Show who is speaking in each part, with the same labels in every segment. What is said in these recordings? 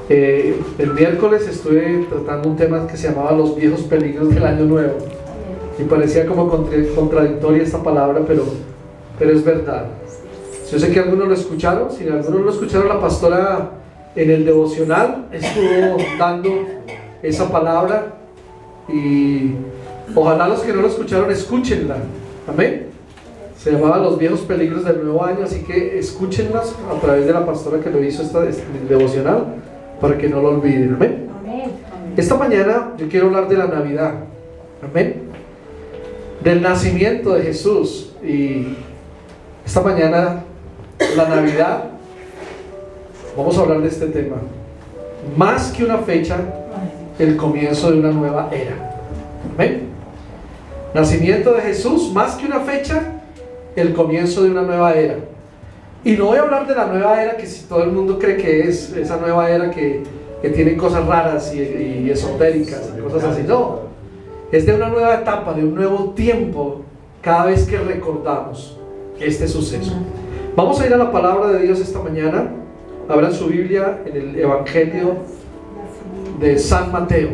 Speaker 1: El miércoles estuve tratando un tema que se llamaba los viejos peligros del año nuevo y parecía como contradictoria esta palabra, pero es verdad. Yo sé que algunos lo escucharon. Si algunos lo escucharon, la pastora en el devocional estuvo dando esa palabra, y ojalá los que no lo escucharon escúchenla. Amén. Se llamaba los viejos peligros del nuevo año, así que escúchenlas a través de la pastora que lo hizo esta devocional, para que no lo olviden. Amén. Esta mañana yo quiero hablar de la Navidad. Amén. Del nacimiento de Jesús. Y esta mañana, la Navidad, vamos a hablar de este tema. Más que una fecha, el comienzo de una nueva era. Amén. Nacimiento de Jesús, más que una fecha, el comienzo de una nueva era. Y no voy a hablar de la nueva era que si todo el mundo cree que es esa nueva era que tiene cosas raras y esotéricas y cosas así. No, es de una nueva etapa, de un nuevo tiempo, cada vez que recordamos este suceso. Vamos a ir a la palabra de Dios esta mañana. Abran su Biblia en el Evangelio de San Mateo.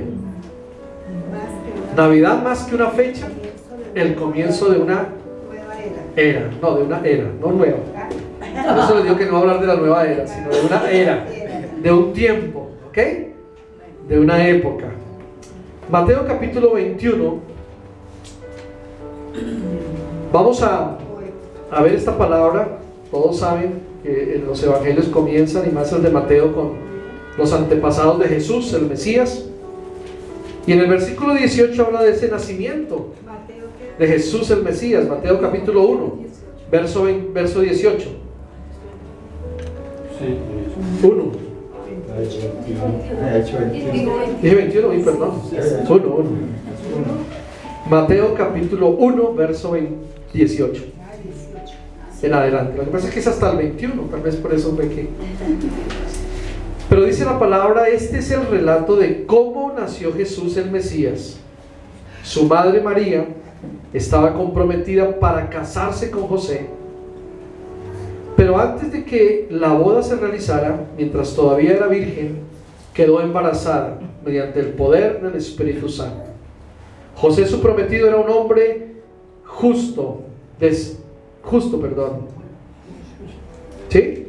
Speaker 1: Navidad más que una fecha, el comienzo de una era. No, de una era, no nueva. Por eso les digo que no voy a hablar de la nueva era, sino de una era, de un tiempo, ¿ok? De una época. Mateo capítulo 21. Vamos a ver esta palabra. Todos saben que en los evangelios comienzan, y más el de Mateo, con los antepasados de Jesús, el Mesías. Y en el versículo 18 habla de ese nacimiento de Jesús el Mesías. Mateo capítulo 1, verso 18. 1. Dije 21, perdón. 1. Mateo capítulo 1, verso 18. En adelante. Lo que pasa es que es hasta el 21, tal vez por eso ve que... Pero dice la palabra: este es el relato de cómo nació Jesús el Mesías. Su madre María estaba comprometida para casarse con José, pero antes de que la boda se realizara, mientras todavía era virgen, quedó embarazada mediante el poder del Espíritu Santo. José, su prometido, era un hombre justo, ¿sí?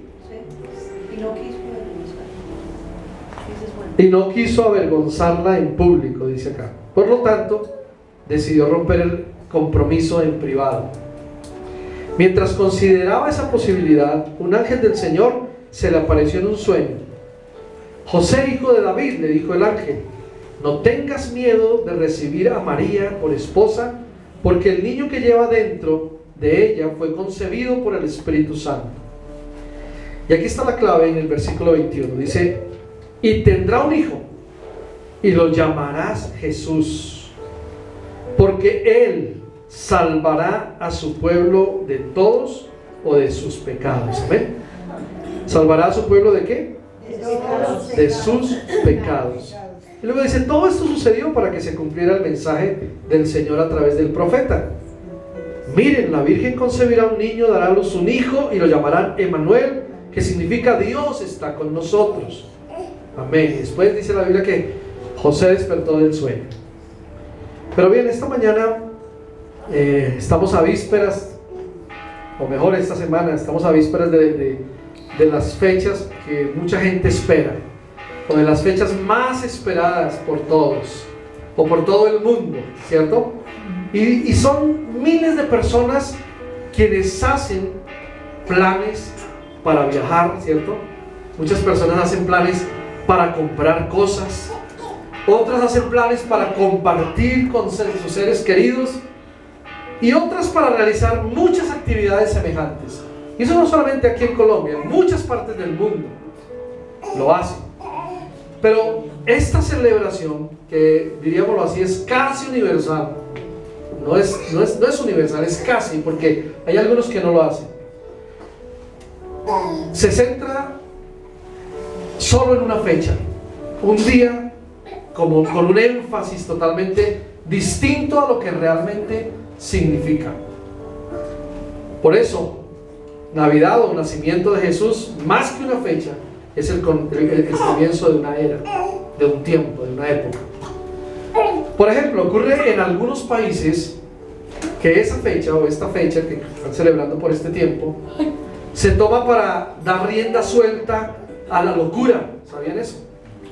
Speaker 1: Y no quiso avergonzarla en público, dice acá. Por lo tanto, decidió romper el compromiso en privado. Mientras consideraba esa posibilidad, un ángel del Señor se le apareció en un sueño. José, hijo de David, le dijo el ángel, no tengas miedo de recibir a María por esposa, porque el niño que lleva dentro de ella fue concebido por el Espíritu Santo. Y aquí está la clave en el versículo 21. Dice: y tendrá un hijo, y lo llamarás Jesús, porque él salvará a su pueblo de todos o de sus pecados. ¿Amén? ¿Salvará a su pueblo de qué? De sus pecados. Y luego dice: todo esto sucedió para que se cumpliera el mensaje del Señor a través del profeta. Miren, la Virgen concebirá un niño, dará a luz un hijo, y lo llamarán Emmanuel, que significa Dios está con nosotros. Amén. Después dice la Biblia que José despertó del sueño. Pero bien, esta mañana estamos a vísperas, o mejor, esta semana estamos a vísperas de las fechas que mucha gente espera, o de las fechas más esperadas por todos, o por todo el mundo, ¿cierto? Y son miles de personas quienes hacen planes para viajar, ¿cierto? Muchas personas hacen planes para comprar cosas, otras hacen planes para compartir con sus seres queridos, y otras para realizar muchas actividades semejantes. Y eso no solamente aquí en Colombia, en muchas partes del mundo lo hacen. Pero esta celebración, que diríamoslo así, es casi universal. No es universal, es casi, porque hay algunos que no lo hacen. Se centra solo en una fecha, un día, como con un énfasis totalmente distinto a lo que realmente significa. Por eso, Navidad o nacimiento de Jesús, más que una fecha, es el comienzo de una era, de un tiempo, de una época. Por ejemplo, ocurre en algunos países que esa fecha o esta fecha que están celebrando por este tiempo se toma para dar rienda suelta a la locura. ¿Sabían eso?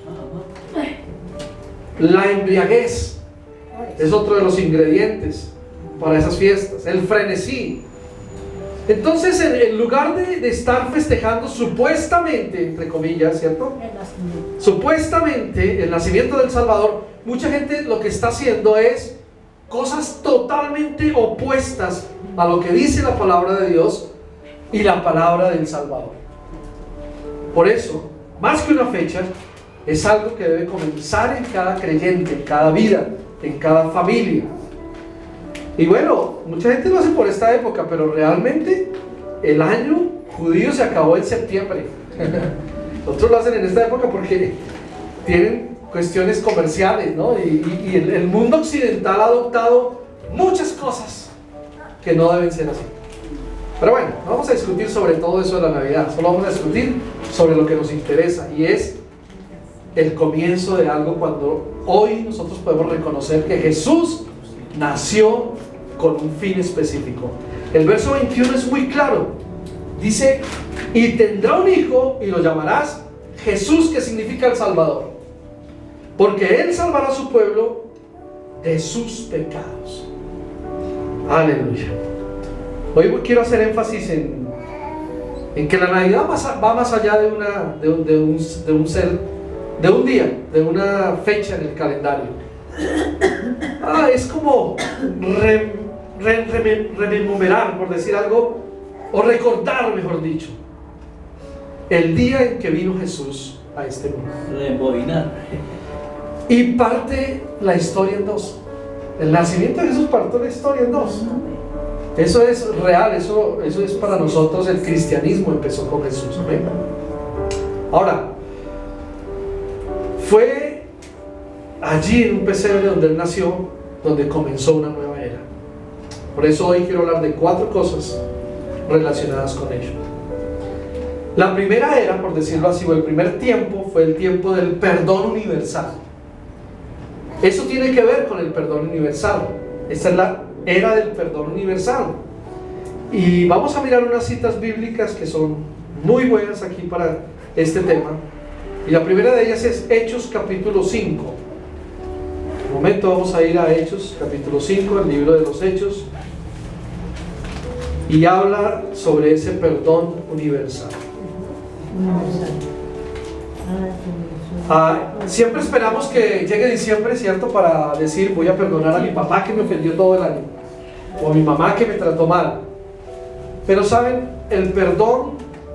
Speaker 1: La embriaguez es otro de los ingredientes para esas fiestas, el frenesí. Entonces, en lugar de estar festejando supuestamente, entre comillas, ¿cierto? Supuestamente el nacimiento del Salvador, mucha gente lo que está haciendo es cosas totalmente opuestas a lo que dice la palabra de Dios y la palabra del Salvador. Por eso, más que una fecha, es algo que debe comenzar en cada creyente, en cada vida, en cada familia. Y bueno, mucha gente lo hace por esta época, pero realmente el año judío se acabó en septiembre. Otros lo hacen en esta época porque tienen cuestiones comerciales, ¿no? Y el mundo occidental ha adoptado muchas cosas que no deben ser así. Pero bueno, no vamos a discutir sobre todo eso de la Navidad, solo vamos a discutir sobre lo que nos interesa, y es el comienzo de algo, cuando hoy nosotros podemos reconocer que Jesús nació con un fin específico. El verso 21 es muy claro, dice: y tendrá un hijo y lo llamarás Jesús, que significa el Salvador, porque Él salvará a su pueblo de sus pecados. Aleluya. Hoy quiero hacer énfasis en que la Navidad va más allá de un día, de una fecha en el calendario. Es como rememorar, por decir algo, o recordar, mejor dicho, el día en que vino Jesús a este mundo.
Speaker 2: Rebobinar.
Speaker 1: Y parte la historia en dos. El nacimiento de Jesús parte la historia en dos. Eso es real, eso es para nosotros. El cristianismo empezó con Jesús. ¿Amén? Ahora, fue allí en un pesebre donde Él nació, donde comenzó una nueva era. Por eso hoy quiero hablar de 4 cosas relacionadas con ello. La primera era, por decirlo así, o el primer tiempo, fue el tiempo del perdón universal. Eso tiene que ver con el perdón universal. Esta es la era del perdón universal. Y vamos a mirar unas citas bíblicas que son muy buenas aquí para este tema. Y la primera de ellas es Hechos capítulo 5. Un momento, vamos a ir a Hechos capítulo 5, el libro de los Hechos, y habla sobre ese perdón universal. Siempre esperamos que llegue diciembre, ¿cierto?, para decir: voy a perdonar a mi papá que me ofendió todo el año, o a mi mamá que me trató mal. Pero saben, el perdón,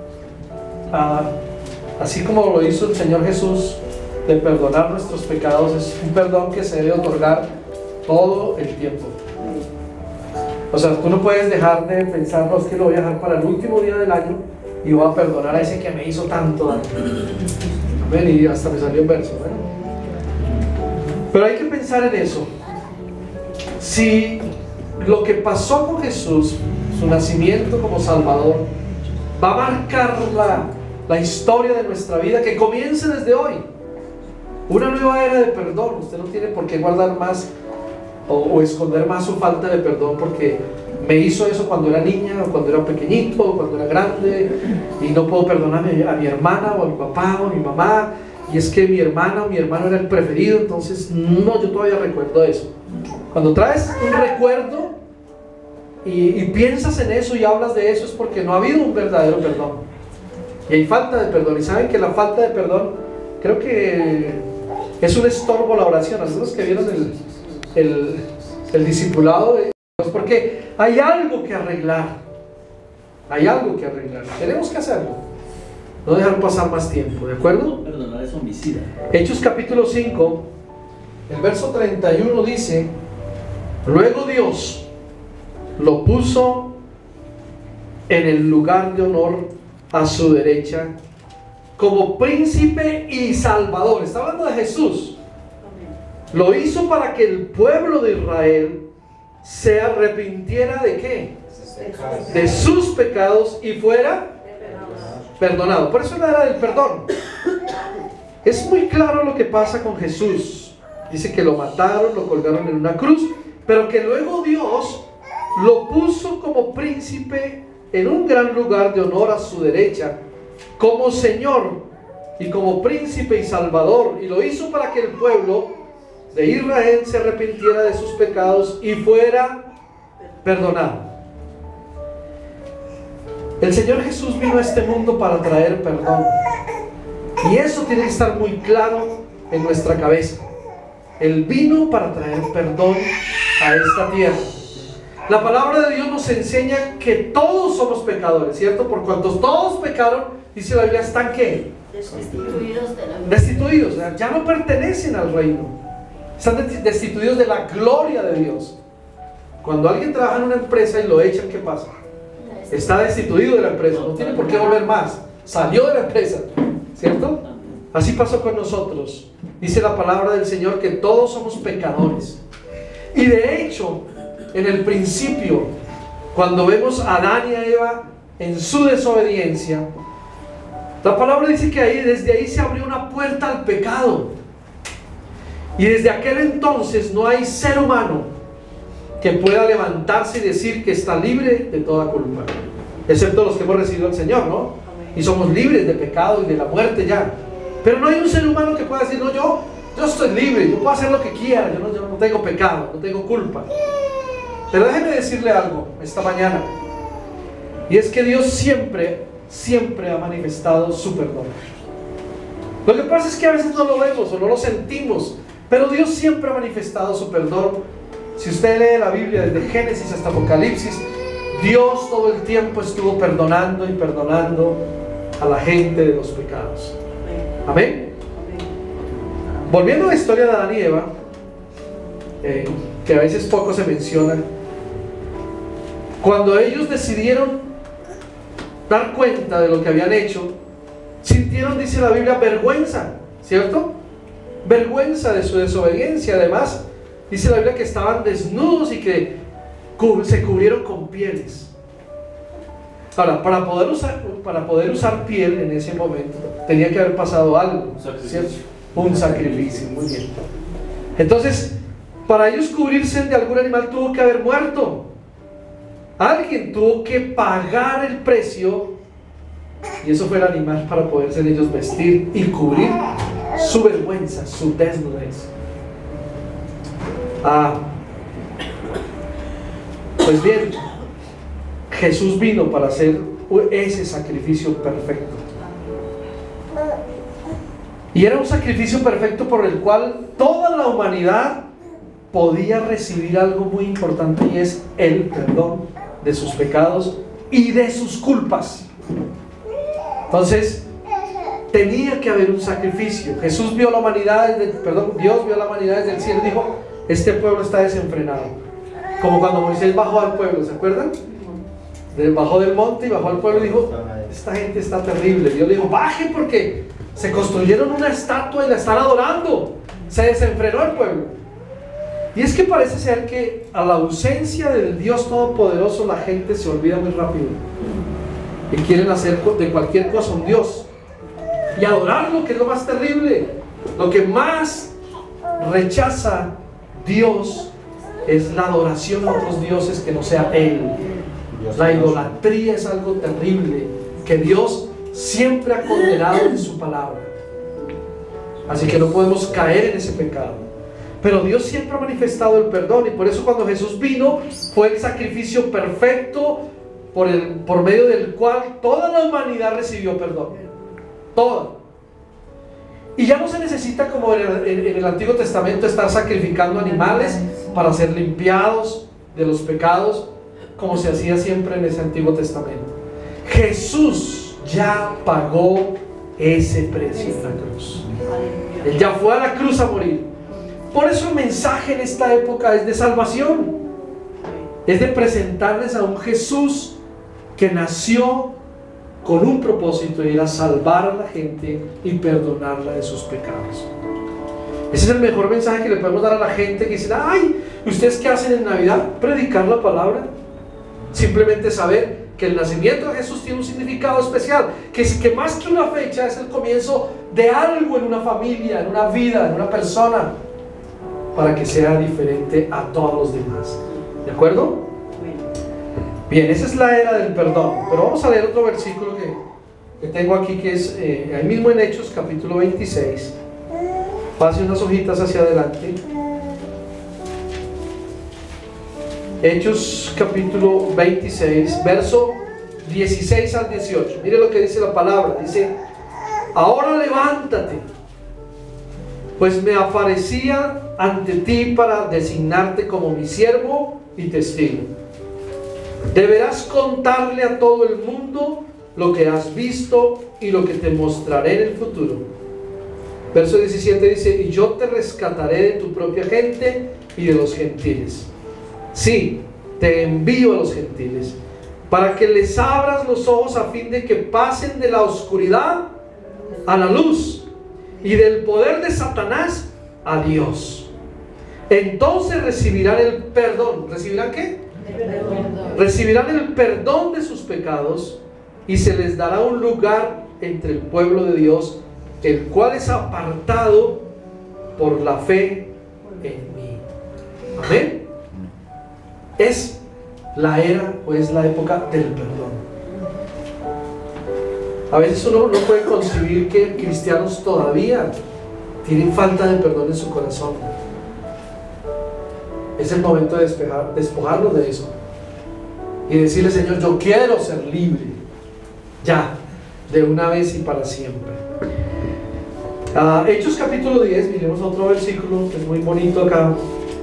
Speaker 1: así como lo hizo el Señor Jesús, de perdonar nuestros pecados, es un perdón que se debe otorgar todo el tiempo. O sea, tú no puedes dejar de pensar: no, es que lo voy a dejar para el último día del año y voy a perdonar a ese que me hizo tanto daño. Amén. Y hasta me salió un verso, ¿verdad? Pero hay que pensar en eso. Si lo que pasó con Jesús, su nacimiento como Salvador, va a marcar la historia de nuestra vida, que comience desde hoy una nueva era de perdón. Usted no tiene por qué guardar más o esconder más su falta de perdón porque me hizo eso cuando era niña, o cuando era pequeñito, o cuando era grande, y no puedo perdonarme a mi hermana, o a mi papá, o a mi mamá, y es que mi hermana o mi hermano era el preferido. Entonces no, yo todavía recuerdo eso. Cuando traes un recuerdo y piensas en eso y hablas de eso, es porque no ha habido un verdadero perdón, y hay falta de perdón. Y saben que la falta de perdón, creo que es un estorbo a la oración. Algunos que vieron el discipulado de Dios, porque hay algo que arreglar, tenemos que hacerlo, no dejar pasar más tiempo, ¿de acuerdo?
Speaker 2: Perdonar es homicida.
Speaker 1: Hechos capítulo 5, el verso 31 dice: luego Dios lo puso en el lugar de honor a su derecha, como príncipe y salvador. Está hablando de Jesús. Lo hizo para que el pueblo de Israel se arrepintiera ¿de qué? De sus pecados y fuera perdonado. Por eso es la era del perdón. Es muy claro lo que pasa con Jesús. Dice que lo mataron, lo colgaron en una cruz, pero que luego Dios lo puso como príncipe en un gran lugar de honor a su derecha, como Señor y como príncipe y salvador, y lo hizo para que el pueblo de Israel se arrepintiera de sus pecados y fuera perdonado. El Señor Jesús vino a este mundo para traer perdón, y eso tiene que estar muy claro en nuestra cabeza. Él vino para traer perdón a esta tierra. La palabra de Dios nos enseña que todos somos pecadores, ¿cierto? Por cuanto todos pecaron, dice la Biblia, ¿están qué?
Speaker 3: Destituidos de la vida.
Speaker 1: Destituidos, ya no pertenecen al reino. Están destituidos de la gloria de Dios. Cuando alguien trabaja en una empresa y lo echan, ¿qué pasa? Está destituido de la empresa, no tiene por qué volver más. Salió de la empresa, ¿cierto? Así pasó con nosotros. Dice la palabra del Señor que todos somos pecadores. Y de hecho, en el principio, cuando vemos a Adán y a Eva en su desobediencia, la palabra dice que desde ahí se abrió una puerta al pecado. Y desde aquel entonces no hay ser humano que pueda levantarse y decir que está libre de toda culpa, excepto los que hemos recibido al Señor, ¿no? Y somos libres de pecado y de la muerte ya. Pero no hay un ser humano que pueda decir, no, yo estoy libre, yo puedo hacer lo que quiera, yo no tengo pecado, no tengo culpa. Pero déjeme decirle algo esta mañana, y es que Dios siempre ha manifestado su perdón. Lo que pasa es que a veces no lo vemos o no lo sentimos, pero Dios siempre ha manifestado su perdón. Si usted lee la Biblia desde Génesis hasta Apocalipsis, Dios todo el tiempo estuvo perdonando y perdonando a la gente de los pecados. Amén. Volviendo a la historia de Adán y Eva, que a veces poco se menciona, cuando ellos decidieron dar cuenta de lo que habían hecho, sintieron, dice la Biblia, vergüenza, ¿cierto? Vergüenza de su desobediencia. Además, dice la Biblia que estaban desnudos y que se cubrieron con pieles. Ahora, para poder usar piel en ese momento, tenía que haber pasado algo, ¿cierto? Un sacrificio, muy bien. Entonces, para ellos cubrirse de algún animal tuvo que haber muerto. Alguien tuvo que pagar el precio, y eso fue el animal, para poderse ellos vestir y cubrir su vergüenza, su desnudez. Pues bien, Jesús vino para hacer ese sacrificio perfecto. Y era un sacrificio perfecto por el cual toda la humanidad podía recibir algo muy importante, y es el perdón de sus pecados y de sus culpas. Entonces, tenía que haber un sacrificio. Dios vio a la humanidad desde el cielo y dijo, este pueblo está desenfrenado. Como cuando Moisés bajó al pueblo, ¿se acuerdan? Bajó del monte y bajó al pueblo y dijo, esta gente está terrible. Dios le dijo, baje, porque se construyeron una estatua y la están adorando. Se desenfrenó el pueblo. Y es que parece ser que a la ausencia del Dios Todopoderoso la gente se olvida muy rápido y quieren hacer de cualquier cosa un Dios y adorarlo, que es lo más terrible. Lo que más rechaza Dios es la adoración a otros dioses que no sea Él. La idolatría es algo terrible que Dios siempre ha condenado en su palabra. Así que no podemos caer en ese pecado. Pero Dios siempre ha manifestado el perdón, y por eso cuando Jesús vino fue el sacrificio perfecto por medio del cual toda la humanidad recibió perdón. Toda. Y ya no se necesita, como en el Antiguo Testamento, estar sacrificando animales para ser limpiados de los pecados, como se hacía siempre en ese Antiguo Testamento. Jesús ya pagó ese precio en la cruz. Él ya fue a la cruz a morir. Por eso el mensaje en esta época es de salvación. Es de presentarles a un Jesús que nació con un propósito, y era salvar a la gente y perdonarla de sus pecados. Ese es el mejor mensaje que le podemos dar a la gente que dice, ay, ¿ustedes qué hacen en Navidad? Predicar la palabra. Simplemente saber que el nacimiento de Jesús tiene un significado especial, que más que una fecha es el comienzo de algo en una familia, en una vida, en una persona, para que sea diferente a todos los demás. ¿De acuerdo? Bien, esa es la era del perdón. Pero vamos a leer otro versículo que tengo aquí, que es ahí mismo en Hechos capítulo 26. Pase unas hojitas hacia adelante. Hechos capítulo 26, verso 16 al 18. Mire lo que dice la palabra. Dice: ahora levántate, pues me aparecía ante ti para designarte como mi siervo y testigo. Deberás contarle a todo el mundo lo que has visto y lo que te mostraré en el futuro. Verso 17 dice: y yo te rescataré de tu propia gente y de los gentiles. Sí, te envío a los gentiles, para que les abras los ojos a fin de que pasen de la oscuridad a la luz y del poder de Satanás a Dios. Entonces recibirán el perdón. ¿Recibirán qué? Recibirán el perdón de sus pecados y se les dará un lugar entre el pueblo de Dios, el cual es apartado por la fe en mí. Amén. Es la era o es la época del perdón. A veces uno no puede concebir que cristianos todavía tienen falta de perdón en su corazón. Es el momento de despojarnos de eso y decirle: Señor, yo quiero ser libre ya, de una vez y para siempre. Hechos capítulo 10, miremos otro versículo que es muy bonito acá,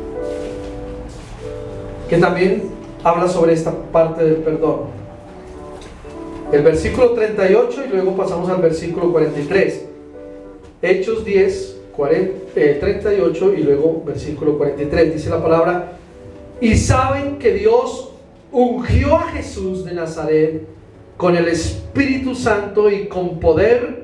Speaker 1: que también habla sobre esta parte del perdón. El versículo 38 y luego pasamos al versículo 43. Hechos 10, 38 y luego versículo 43. Dice la palabra: y saben que Dios ungió a Jesús de Nazaret con el Espíritu Santo y con poder.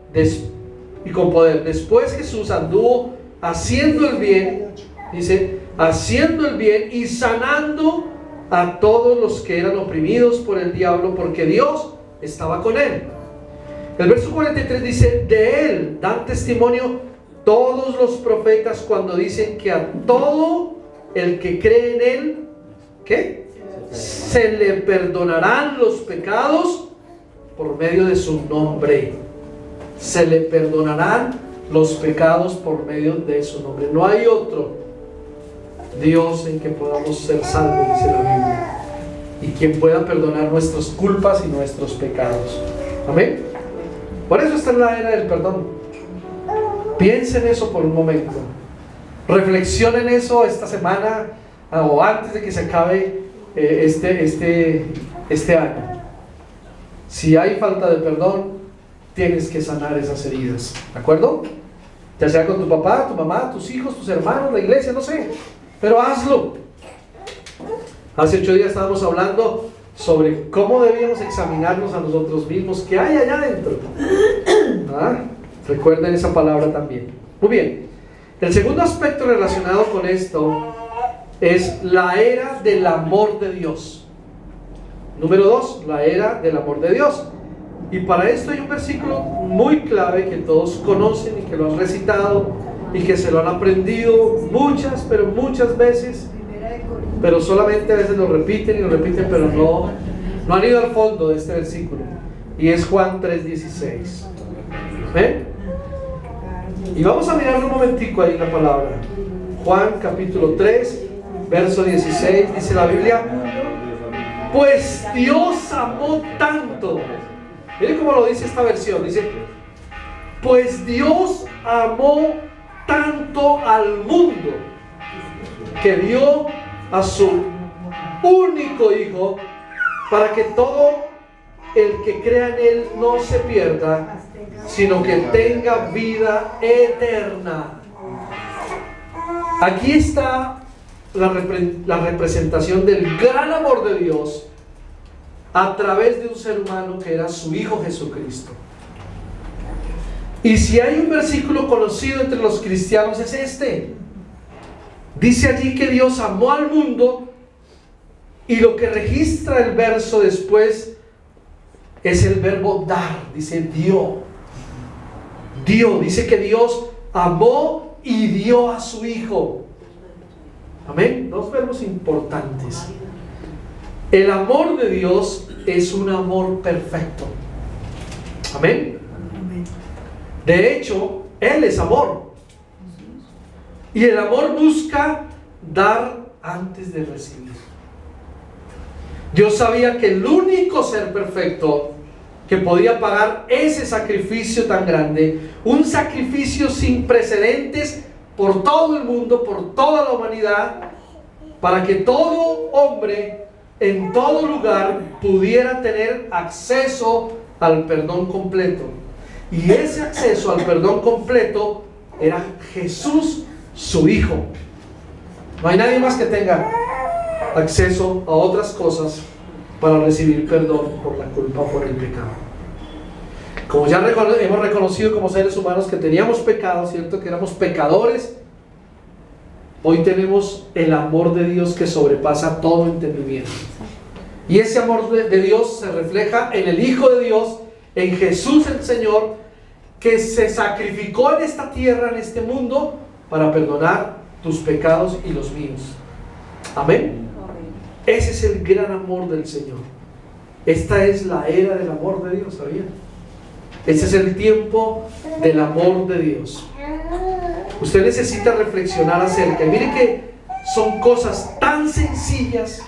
Speaker 1: Después Jesús anduvo haciendo el bien, dice, haciendo el bien y sanando a todos los que eran oprimidos por el diablo, porque Dios estaba con él. El verso 43 dice: de él dan testimonio todos los profetas cuando dicen que a todo el que cree en él, ¿qué? Se le perdonarán los pecados por medio de su nombre. Se le perdonarán los pecados por medio de su nombre. No hay otro Dios en que podamos ser salvos, dice la Biblia, y quien pueda perdonar nuestras culpas y nuestros pecados. Amén. Por eso está en la era del perdón. Piensen en eso por un momento. Reflexionen eso esta semana o antes de que se acabe este año. Si hay falta de perdón, tienes que sanar esas heridas. ¿De acuerdo? Ya sea con tu papá, tu mamá, tus hijos, tus hermanos, la iglesia, no sé. Pero hazlo. Hace 8 días estábamos hablando sobre cómo debíamos examinarnos a nosotros mismos. ¿Qué hay allá adentro? Recuerden esa palabra también. Muy bien. El segundo aspecto relacionado con esto es la era del amor de Dios. Número 2, la era del amor de Dios. Y para esto hay un versículo muy clave que todos conocen y que lo han recitado y que se lo han aprendido muchas, pero muchas veces, pero solamente a veces lo repiten y lo repiten, pero no han ido al fondo de este versículo, y es Juan 3:16. ¿Ven? Y vamos a mirar un momentico ahí la palabra. Juan capítulo 3, verso 16, dice la Biblia: pues Dios amó tanto. Miren cómo lo dice esta versión. Dice: pues Dios amó tanto al mundo que dio a su único Hijo, para que todo el que crea en Él no se pierda, sino que tenga vida eterna. Aquí está la representación del gran amor de Dios a través de un ser humano que era su Hijo Jesucristo. Y si hay un versículo conocido entre los cristianos es este. Dice allí que Dios amó al mundo Y lo que registra el verso después es el verbo dar. Dice dio. Dio. Dice que Dios amó y dio a su Hijo. Amén. Dos verbos importantes. El amor de Dios es un amor perfecto. Amén. De hecho, Él es amor. Y el amor busca dar antes de recibir. Dios sabía que el único ser perfecto que podía pagar ese sacrificio tan grande, un sacrificio sin precedentes por todo el mundo, por toda la humanidad, para que todo hombre en todo lugar pudiera tener acceso al perdón completo. Y ese acceso al perdón completo era Jesús, su Hijo. No hay nadie más que tenga acceso a otras cosas para recibir perdón por la culpa o por el pecado. Como ya hemos reconocido como seres humanos que teníamos pecado, ¿cierto? Que éramos pecadores. Hoy tenemos el amor de Dios que sobrepasa todo entendimiento. Y ese amor de Dios se refleja en el Hijo de Dios, en Jesús el Señor, que se sacrificó en esta tierra, en este mundo, para perdonar tus pecados y los míos. Amén. Ese es el gran amor del Señor. Esta es la era del amor de Dios, ¿sabían? Ese es el tiempo del amor de Dios. Usted necesita reflexionar acerca. Y mire que son cosas tan sencillas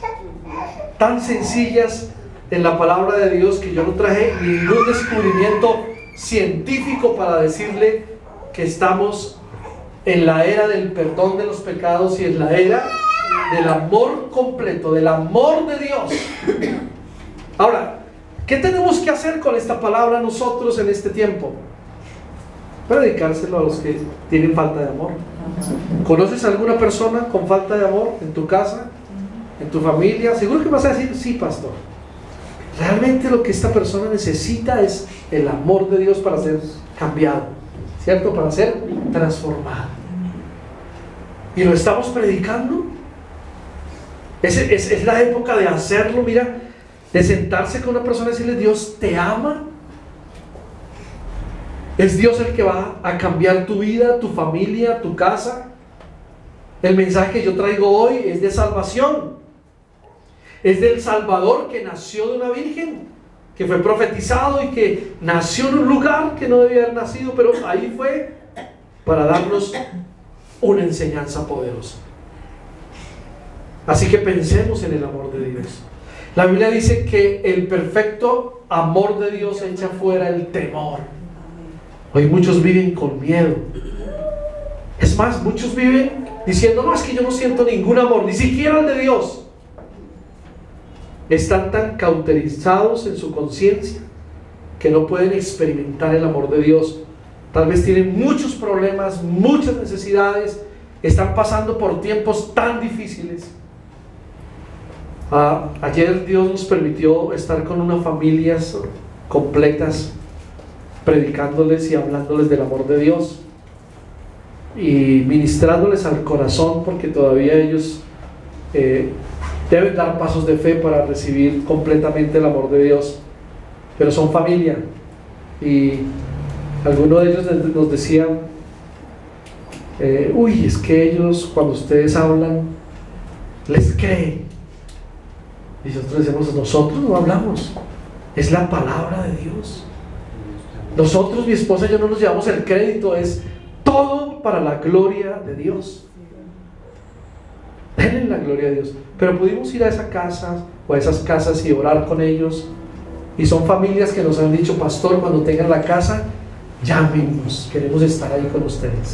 Speaker 1: en la palabra de Dios, que yo no traje ningún descubrimiento científico para decirle que estamos en la era del perdón de los pecados y en la era del amor completo, del amor de Dios. Ahora, ¿qué tenemos que hacer con esta palabra nosotros en este tiempo? Predicárselo a los que tienen falta de amor. ¿Conoces a alguna persona con falta de amor en tu casa, en tu familia? Seguro que vas a decir, sí, pastor. Realmente lo que esta persona necesita es el amor de Dios para ser cambiado, ¿cierto? Para ser transformado. ¿Y lo estamos predicando? Es la época de hacerlo, mira, de sentarse con una persona y decirle, Dios te ama. Es Dios el que va a cambiar tu vida, tu familia, tu casa. El mensaje que yo traigo hoy es de salvación. Es del Salvador que nació de una virgen, que fue profetizado y que nació en un lugar que no debía haber nacido, pero ahí fue para darnos una enseñanza poderosa. Así que pensemos en el amor de Dios. La Biblia dice que el perfecto amor de Dios echa fuera el temor. Hoy muchos viven con miedo. Es más, muchos viven diciendo, no, es que yo no siento ningún amor, ni siquiera el de Dios. Están tan cauterizados en su conciencia que no pueden experimentar el amor de Dios. Tal vez tienen muchos problemas, muchas necesidades, están pasando por tiempos tan difíciles. Ayer Dios nos permitió estar con unas familias completas, predicándoles y hablándoles del amor de Dios y ministrándoles al corazón, porque todavía ellos deben dar pasos de fe para recibir completamente el amor de Dios, pero son familia. Y algunos de ellos nos decían, uy, es que ellos cuando ustedes hablan les creen. Y nosotros decimos, nosotros no hablamos, es la palabra de Dios. Nosotros, mi esposa y yo, no nos llevamos el crédito, es todo para la gloria de Dios. Denle la gloria a Dios. Pero pudimos ir a esa casa o a esas casas y orar con ellos, y son familias que nos han dicho, pastor, cuando tengan la casa, llámenos, queremos estar ahí con ustedes.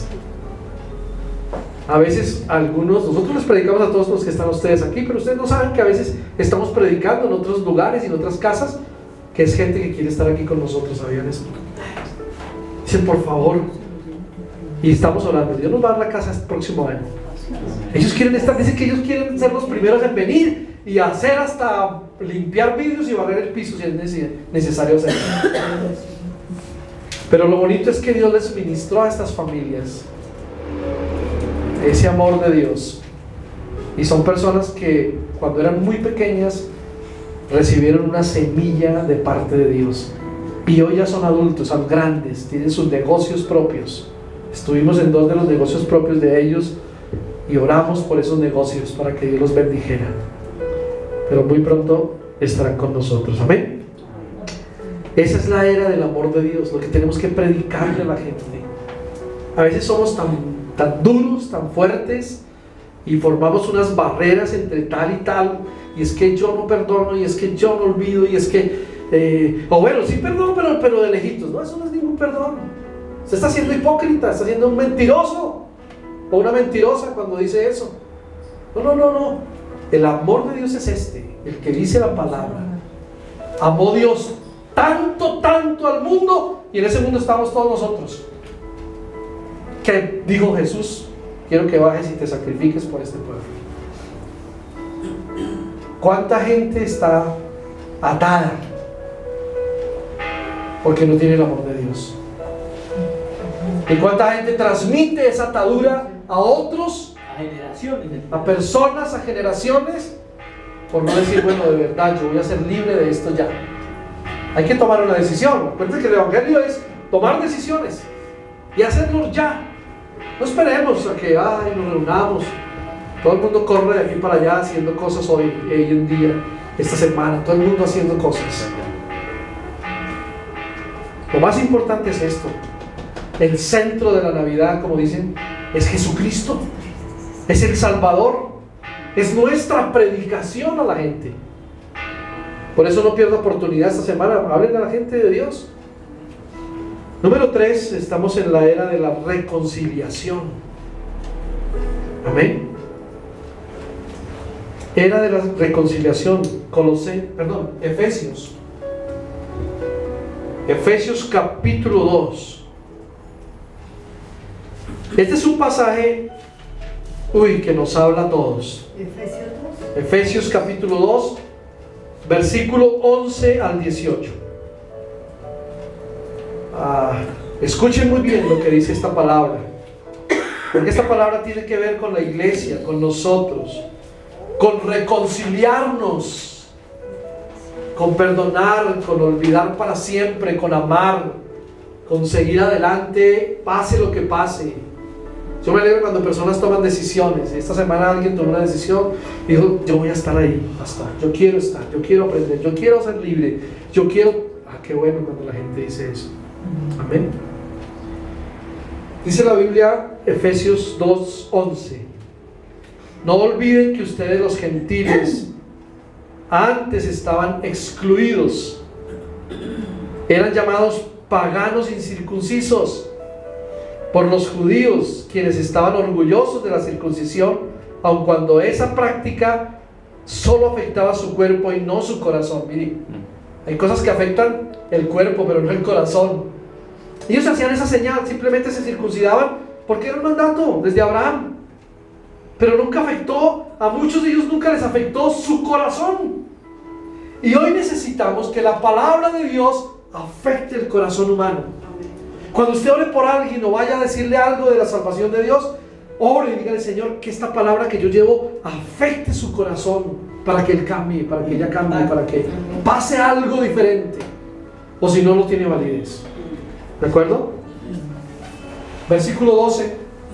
Speaker 1: A veces nosotros les predicamos a todos los que están ustedes aquí, pero ustedes no saben que a veces estamos predicando en otros lugares y en otras casas, que es gente que quiere estar aquí con nosotros. ¿Sabían eso? Dicen, por favor, y estamos orando, Dios nos va a dar la casa el próximo año. Ellos quieren estar, dicen que ellos quieren ser los primeros en venir y hacer hasta limpiar vidrios y barrer el piso si es necesario hacerlo. Pero lo bonito es que Dios les ministró a estas familias ese amor de Dios. Y son personas que cuando eran muy pequeñas recibieron una semilla de parte de Dios. Y hoy ya son adultos, son grandes, tienen sus negocios propios. Estuvimos en 2 de los negocios propios de ellos y oramos por esos negocios para que Dios los bendijera. Pero muy pronto estarán con nosotros. Amén. Esa es la era del amor de Dios, lo que tenemos que predicarle a la gente. A veces somos tan duros, tan fuertes, y formamos unas barreras entre tal y tal, y es que yo no perdono, y es que yo no olvido, y es que o bueno, sí perdono, pero de lejitos. No, eso no es ningún perdón. Se está siendo hipócrita, está siendo un mentiroso o una mentirosa cuando dice eso. No. El amor de Dios es este, el que dice la palabra. Amó Dios tanto al mundo, y en ese mundo estamos todos nosotros, que dijo Jesús: quiero que bajes y te sacrifiques por este pueblo. ¿Cuánta gente está atada porque no tiene el amor de Dios? ¿Y cuánta gente transmite esa atadura a otros,
Speaker 2: A generaciones.
Speaker 1: a personas, a generaciones, por no decir, bueno, de verdad, yo voy a ser libre de esto ya? Hay que tomar una decisión. Recuerden que el evangelio es tomar decisiones y hacerlo ya. No esperemos a que nos reunamos. Todo el mundo corre de aquí para allá haciendo cosas hoy en día, esta semana, todo el mundo haciendo cosas. Lo más importante es esto. El centro de la Navidad, como dicen, es Jesucristo. Es el Salvador. Es nuestra predicación a la gente. Por eso no pierda oportunidad esta semana. Hablen a la gente de Dios. Número 3, estamos en la era de la reconciliación. Amén. Era de la reconciliación. Efesios capítulo 2. Este es un pasaje que nos habla a todos. Efesios capítulo 2, versículo 11 al 18. Escuchen muy bien lo que dice esta palabra, porque esta palabra tiene que ver con la iglesia, con nosotros, con reconciliarnos, con perdonar, con olvidar para siempre, con amar, con seguir adelante, pase lo que pase. Yo me alegro cuando personas toman decisiones. Esta semana alguien tomó una decisión y dijo: yo voy a estar ahí, yo quiero estar, yo quiero aprender, yo quiero ser libre, yo quiero... qué bueno cuando la gente dice eso. Amén. Dice la Biblia, Efesios 2:11: no olviden que ustedes, los gentiles, antes estaban excluidos, eran llamados paganos incircuncisos por los judíos, quienes estaban orgullosos de la circuncisión, aun cuando esa práctica solo afectaba su cuerpo y no su corazón. Miren, hay cosas que afectan el cuerpo pero no el corazón. Ellos hacían esa señal, simplemente se circuncidaban porque era un mandato desde Abraham, pero nunca afectó, a muchos de ellos nunca les afectó su corazón. Y hoy necesitamos que la palabra de Dios afecte el corazón humano. Cuando usted ore por alguien o vaya a decirle algo de la salvación de Dios, ore y dígale: Señor, que esta palabra que yo llevo afecte su corazón, para que él cambie, para que ella cambie, para que pase algo diferente, o si no, no tiene validez. ¿De acuerdo? Versículo 12.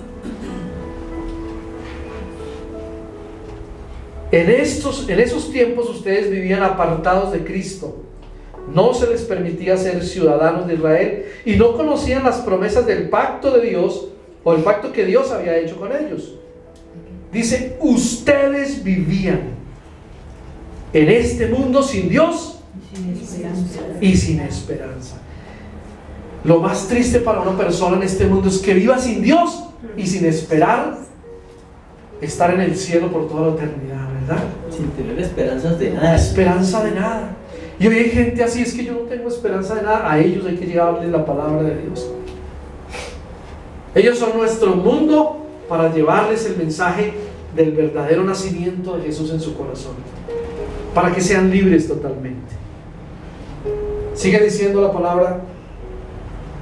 Speaker 1: En esos tiempos ustedes vivían apartados de Cristo. No se les permitía ser ciudadanos de Israel y no conocían las promesas del pacto de Dios, o el pacto que Dios había hecho con ellos. Dice: ustedes vivían en este mundo sin Dios y sin esperanza. Lo más triste para una persona en este mundo es que viva sin Dios y sin esperar estar en el cielo por toda la eternidad, ¿verdad?
Speaker 2: Sin tener esperanzas de nada.
Speaker 1: Esperanza de nada. Y hoy hay gente así: es que yo no tengo esperanza de nada. A ellos hay que llevarles la palabra de Dios. Ellos son nuestro mundo para llevarles el mensaje del verdadero nacimiento de Jesús en su corazón, para que sean libres totalmente. Sigue diciendo la palabra.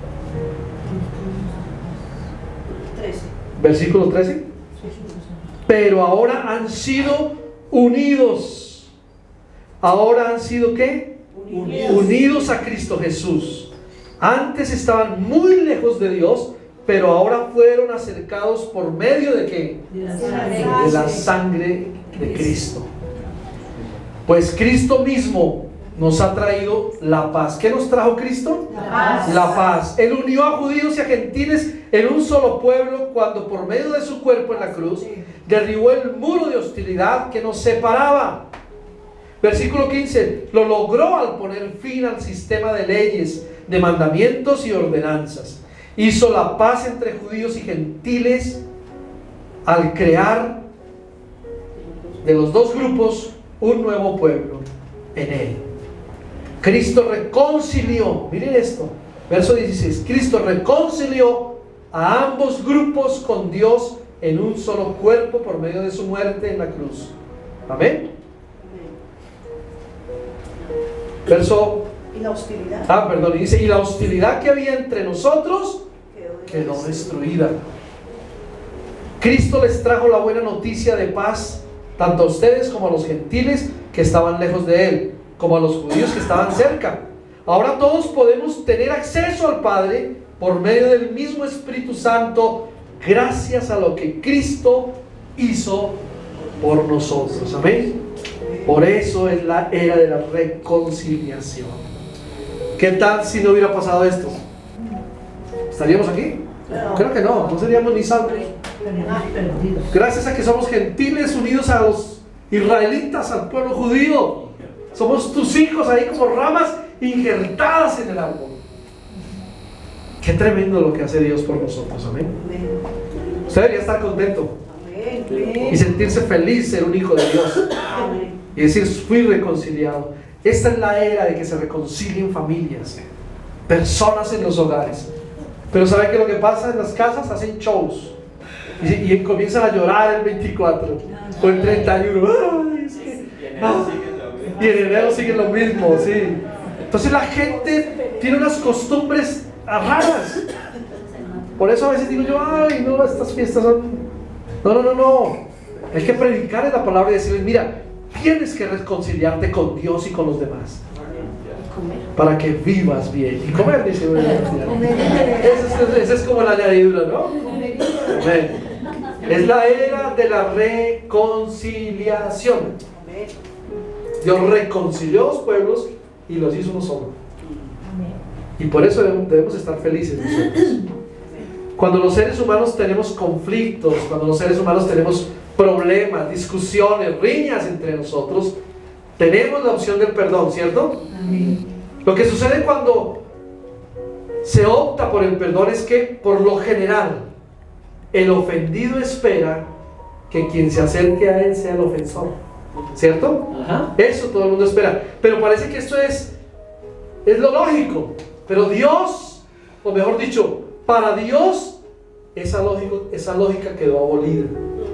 Speaker 3: 13.
Speaker 1: Versículo 13. pero ahora han sido unidos. Ahora han sido ¿qué? Unidos a Cristo Jesús. Antes estaban muy lejos de Dios, pero ahora fueron acercados por medio de ¿qué? De la sangre de Cristo. Pues Cristo mismo nos ha traído la paz. ¿Qué nos trajo Cristo? La paz. Él unió a judíos y a gentiles en un solo pueblo cuando por medio de su cuerpo en la cruz derribó el muro de hostilidad que nos separaba. Versículo 15, lo logró al poner fin al sistema de leyes, de mandamientos y ordenanzas. Hizo la paz entre judíos y gentiles al crear de los dos grupos un nuevo pueblo en él. Cristo reconcilió, miren esto, verso 16, Cristo reconcilió a ambos grupos con Dios en un solo cuerpo por medio de su muerte en la cruz. Amén. Verso
Speaker 4: ¿Y la hostilidad?
Speaker 1: perdón, y dice, y la hostilidad que había entre nosotros quedó destruida. Cristo les trajo la buena noticia de paz, tanto a ustedes como a los gentiles que estaban lejos de Él, como a los judíos que estaban cerca. Ahora todos podemos tener acceso al Padre por medio del mismo Espíritu Santo, gracias a lo que Cristo hizo por nosotros. Amén. Por eso es la era de la reconciliación. ¿Qué tal si no hubiera pasado esto? ¿Estaríamos aquí? Creo que no, no seríamos ni salvos. Gracias a que somos gentiles unidos a los israelitas, al pueblo judío. Somos tus hijos ahí como ramas injertadas en el árbol. Qué tremendo lo que hace Dios por nosotros. Amén. Usted debería estar contento y sentirse feliz ser un hijo de Dios y decir, fui reconciliado. Esta es la era de que se reconcilien familias, personas en los hogares. Pero ¿sabe qué es lo que pasa en las casas? Hacen shows y comienzan a llorar el 24 o el 31. Ay, es que, y en enero siguen lo mismo, sí. Entonces la gente tiene unas costumbres raras. Por eso a veces digo yo, ay, no, estas fiestas son... No. Hay que predicar en la palabra y decirles, mira, tienes que reconciliarte con Dios y con los demás para que vivas bien. Y comer, dice. Esa es como la añadidura, ¿no? Es la era de la reconciliación. Dios reconcilió a los pueblos y los hizo uno solo. Y por eso debemos estar felices nosotros. Cuando los seres humanos tenemos conflictos, cuando los seres humanos tenemos problemas, discusiones, riñas entre nosotros, tenemos la opción del perdón, ¿cierto? Amén. Lo que sucede cuando se opta por el perdón es que, por lo general, el ofendido espera que quien se acerque a él sea el ofensor, ¿cierto? Ajá. Eso todo el mundo espera. Pero parece que esto es lo lógico. Pero Dios, o mejor dicho, para Dios, esa lógica quedó abolida.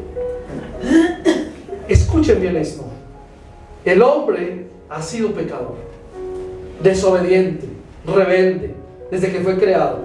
Speaker 1: Escuchen bien esto. El hombre ha sido pecador, desobediente, rebelde, desde que fue creado.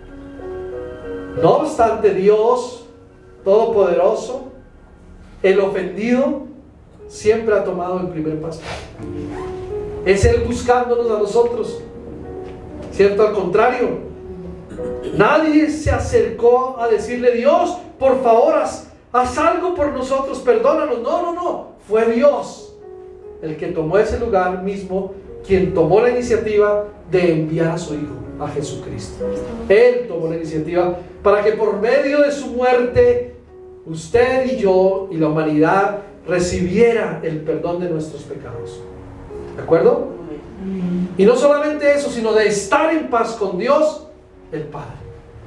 Speaker 1: No obstante, Dios Todopoderoso, el ofendido, siempre ha tomado el primer paso. Es Él buscándonos a nosotros, ¿cierto? Al contrario, nadie se acercó a decirle, Dios, por favor, haz algo por nosotros, perdónanos. No, fue Dios el que tomó ese lugar mismo, quien tomó la iniciativa de enviar a su Hijo, a Jesucristo. Él tomó la iniciativa para que por medio de su muerte, usted y yo y la humanidad recibiera el perdón de nuestros pecados. ¿De acuerdo? Y no solamente eso, sino de estar en paz con Dios, el Padre.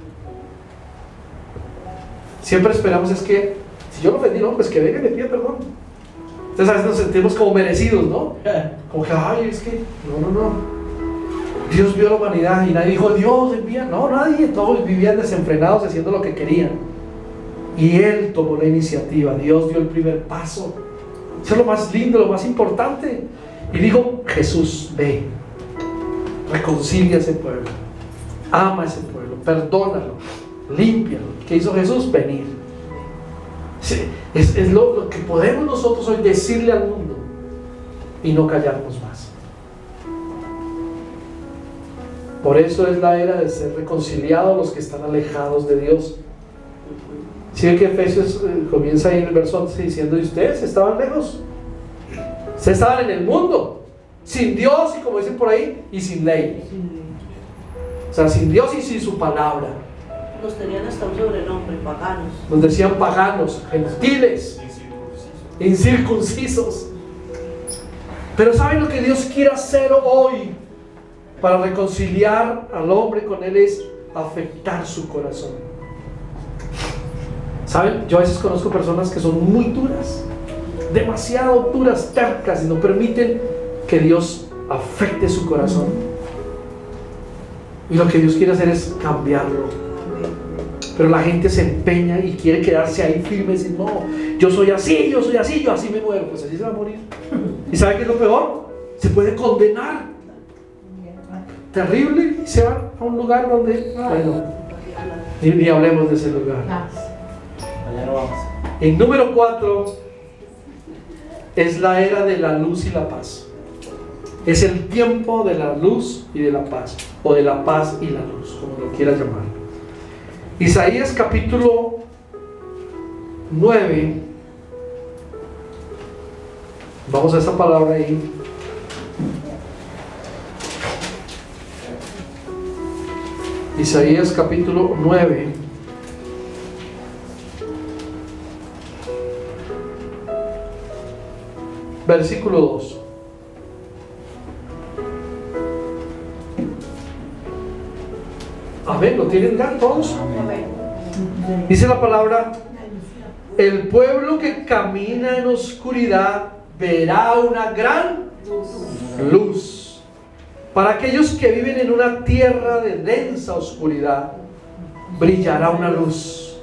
Speaker 1: Siempre esperamos es que, si yo lo ofendí, no, pues que venga y me pida perdón. Entonces a veces nos sentimos como merecidos, ¿no? Como que, ay, es que, no. Dios vio a la humanidad y nadie dijo, Dios envía. No, nadie, todos vivían desenfrenados haciendo lo que querían. Y Él tomó la iniciativa, Dios dio el primer paso. Eso es lo más lindo, lo más importante. Y dijo, Jesús, ve, reconcilia a ese pueblo, ama a ese pueblo, perdónalo, límpialo. ¿Qué hizo Jesús? Venir. Sí, es lo que podemos nosotros hoy decirle al mundo y no callarnos más. Por eso es la era de ser reconciliados los que están alejados de Dios. Si ven que Efesios comienza ahí en el verso 11 diciendo: y ustedes estaban lejos, ustedes estaban en el mundo, sin Dios, y como dicen por ahí, y sin ley. O sea, sin Dios y sin su palabra.
Speaker 4: Nos tenían hasta un sobrenombre, paganos.
Speaker 1: Nos decían paganos, gentiles, incircuncisos. Pero ¿saben lo que Dios quiere hacer hoy para reconciliar al hombre con Él? Es afectar su corazón. ¿Saben? Yo a veces conozco personas que son muy duras, demasiado duras, tercas, y no permiten que Dios afecte su corazón. Y lo que Dios quiere hacer es cambiarlo. Pero la gente se empeña y quiere quedarse ahí firme y decir: no, yo soy así, yo soy así, yo así me muero. Pues así se va a morir. ¿Y sabe qué es lo peor? Se puede condenar. Terrible. Y se va a un lugar donde, bueno, ni hablemos de ese lugar.
Speaker 2: Allá no vamos.
Speaker 1: En número 4 es la era de la luz y la paz. Es el tiempo de la luz y de la paz, o de la paz y la luz, como lo quieras llamar. Isaías capítulo 9. Vamos a esa palabra ahí. Isaías capítulo 9. Versículo 2. Amén, ¿lo tienen ya todos? Dice la palabra: el pueblo que camina en oscuridad verá una gran luz. Para aquellos que viven en una tierra de densa oscuridad, brillará una luz.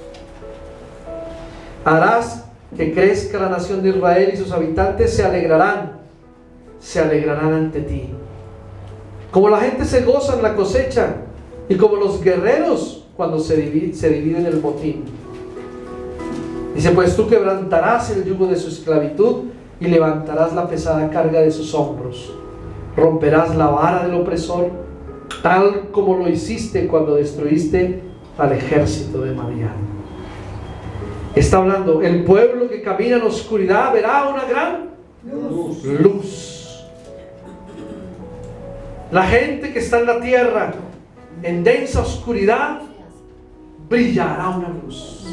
Speaker 1: Harás que crezca la nación de Israel, y sus habitantes se alegrarán ante ti. Como la gente se goza en la cosecha, y como los guerreros cuando se dividen el botín. Dice: pues tú quebrantarás el yugo de su esclavitud y levantarás la pesada carga de sus hombros. Romperás la vara del opresor, tal como lo hiciste cuando destruiste al ejército de Madián. Está hablando: el pueblo que camina en oscuridad verá una gran luz. La gente que está en la tierra en densa oscuridad, brillará una luz.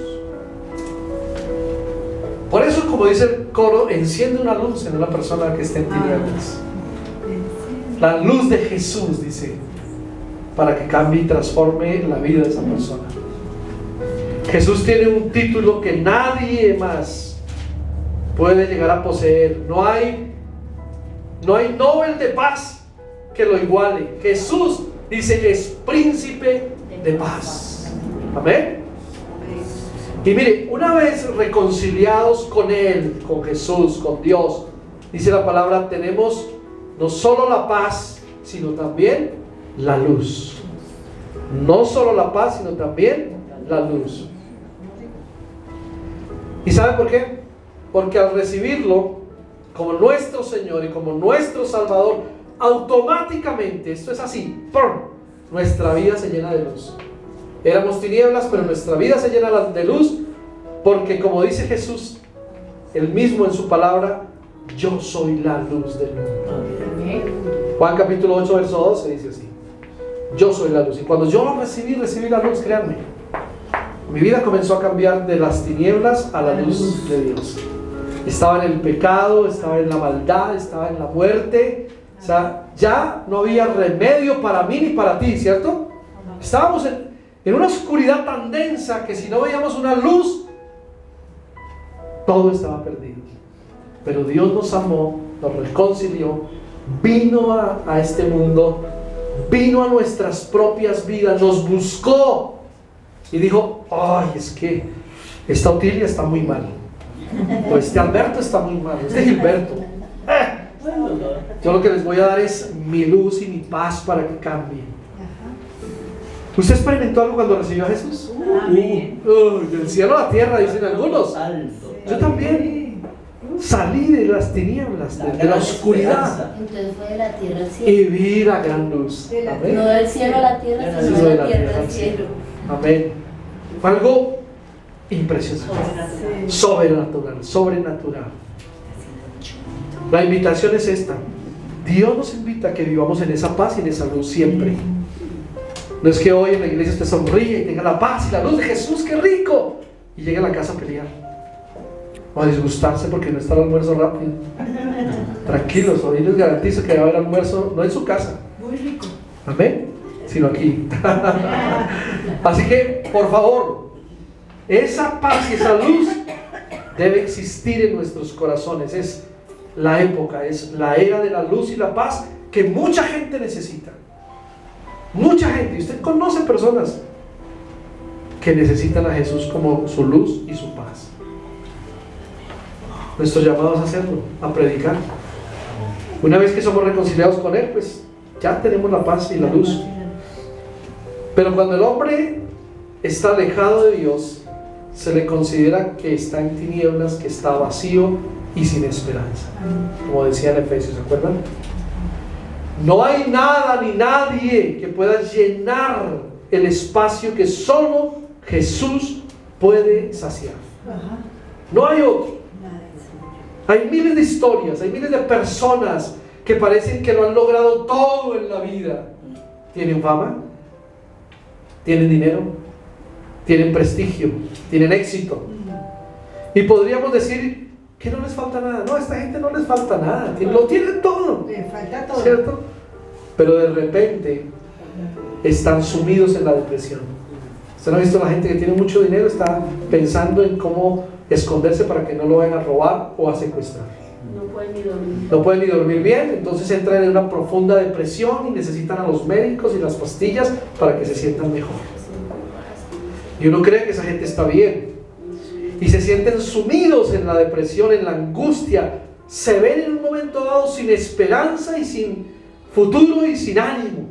Speaker 1: Por eso, como dice el coro, enciende una luz en una persona que esté en tinieblas. La luz de Jesús, dice, para que cambie y transforme la vida de esa persona. Jesús tiene un título que nadie más puede llegar a poseer. No hay Nobel de paz que lo iguale. Jesús, dice, es príncipe de paz. Amén. Y mire, una vez reconciliados con Él, con Jesús, con Dios, dice la palabra, tenemos no solo la paz, sino también la luz. No solo la paz, sino también la luz. ¿Y sabe por qué? Porque al recibirlo como nuestro Señor y como nuestro Salvador, automáticamente, esto es así, ¡pum!, nuestra vida se llena de luz. Éramos tinieblas, pero nuestra vida se llena de luz, porque como dice Jesús, Él mismo en su palabra, yo soy la luz del mundo. Juan capítulo 8, verso 12 dice así: yo soy la luz. Y cuando yo recibí la luz, créanme, mi vida comenzó a cambiar de las tinieblas a la luz de Dios. Estaba en el pecado, estaba en la maldad, estaba en la muerte. O sea, ya no había remedio para mí ni para ti, ¿cierto? Estábamos en una oscuridad tan densa que si no veíamos una luz, todo estaba perdido. Pero Dios nos amó, nos reconcilió, vino a este mundo, vino a nuestras propias vidas, nos buscó y dijo: ay, es que esta Otilia está muy mal, o este Alberto está muy mal, este Gilberto. Yo lo que les voy a dar es mi luz y mi paz para que cambien. ¿Usted experimentó algo cuando recibió a Jesús?
Speaker 4: Amén.
Speaker 1: Del cielo a la tierra, dicen algunos. Yo también salí de las tinieblas, de la oscuridad,
Speaker 3: Entonces fue de la tierra al
Speaker 1: y
Speaker 3: cielo.
Speaker 1: vi la gran luz. Amén.
Speaker 3: No del cielo a la tierra, sino de la tierra al cielo.
Speaker 1: Amén. Fue algo impresionante, sobrenatural. La invitación es esta. Dios nos invita a que vivamos en esa paz y en esa luz siempre. No es que hoy en la iglesia usted sonríe y tenga la paz y la luz de Jesús, ¡qué rico! Y llegue a la casa a pelear o a disgustarse porque no está el almuerzo rápido. Tranquilos, hoy les garantizo que va a haber almuerzo, no en su casa,
Speaker 4: Muy rico.
Speaker 1: amén, sino aquí. Así que, por favor, esa paz y esa luz debe existir en nuestros corazones. Es la época, es la era de la luz y la paz que mucha gente necesita. Mucha gente. Y usted conoce personas que necesitan a Jesús como su luz y su paz. Nuestro llamado es hacerlo, a predicar. Una vez que somos reconciliados con Él, pues ya tenemos la paz y la luz. Pero cuando el hombre está alejado de Dios, se le considera que está en tinieblas, que está vacío y sin esperanza. Como decía en Efesios, ¿se acuerdan? No hay nada ni nadie que pueda llenar el espacio que solo Jesús puede saciar. No hay otro. Hay miles de historias, hay miles de personas que parecen que lo han logrado todo en la vida. Tienen fama, tienen dinero, tienen prestigio, tienen éxito. Y podríamos decir que no les falta nada. No, a esta gente no les falta nada, lo tienen todo.
Speaker 4: Le falta todo.
Speaker 1: ¿Cierto? Pero de repente están sumidos en la depresión. ¿Usted no ha visto la gente que tiene mucho dinero? Está pensando en cómo esconderse para que no lo vayan a robar o a secuestrar.
Speaker 3: No pueden ni dormir.
Speaker 1: No pueden ni dormir bien, entonces entran en una profunda depresión y necesitan a los médicos y las pastillas para que se sientan mejor. Y uno cree que esa gente está bien y se sienten sumidos en la depresión, en la angustia. Se ven en un momento dado sin esperanza y sin futuro y sin ánimo.